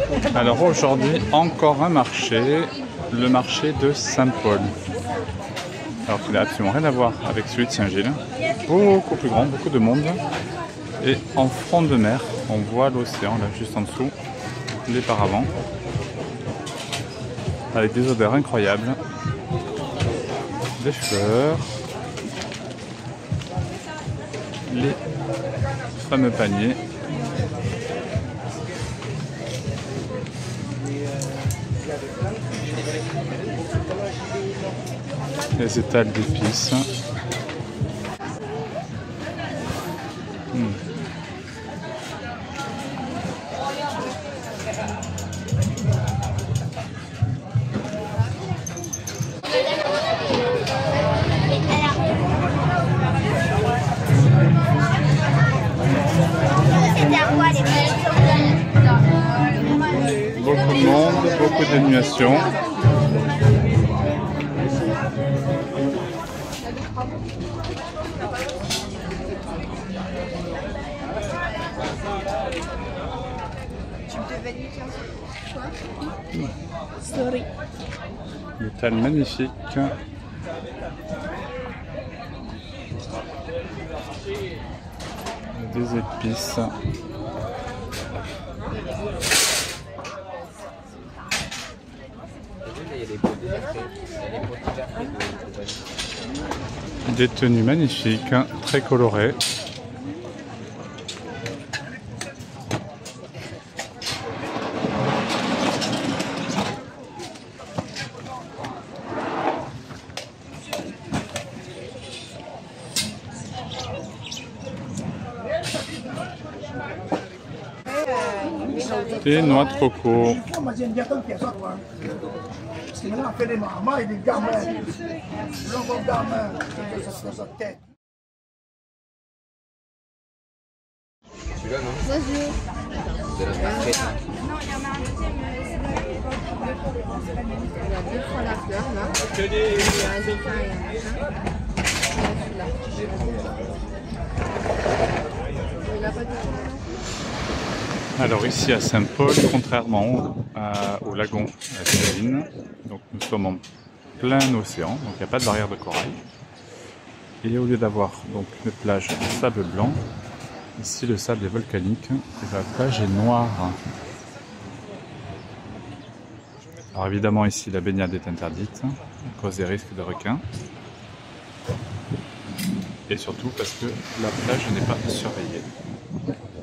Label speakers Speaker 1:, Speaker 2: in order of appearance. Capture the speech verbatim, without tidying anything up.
Speaker 1: Alors aujourd'hui, encore un marché, le marché de Saint-Paul. Alors qu'il n'a absolument rien à voir avec celui de Saint-Gilles. Beaucoup plus grand, beaucoup de monde. Et en front de mer, on voit l'océan, là juste en dessous, les paravents. Avec des odeurs incroyables. Des fleurs. Les fameux paniers. Les étals d'épices. Hmm. Beaucoup de monde, beaucoup d'animation.
Speaker 2: Sorry.
Speaker 1: L'étal magnifique. Des épices. Des tenues magnifiques, très colorées. Des noix de coco.
Speaker 3: Celui-là, non?
Speaker 2: Vas-y.
Speaker 3: Vous allez faire très tard.
Speaker 2: Il y a deux fois la fleur là. Il y a un dauphin et un machin. Il y a celui-là. Il a pas de...
Speaker 1: Alors ici à Saint-Paul, contrairement à, au lagon à Céline, donc nous sommes en plein océan, donc il n'y a pas de barrière de corail. Et au lieu d'avoir donc une plage de sable blanc, ici le sable est volcanique et la plage est noire. Alors évidemment ici la baignade est interdite à cause des risques de requins. Et surtout parce que la plage n'est pas surveillée.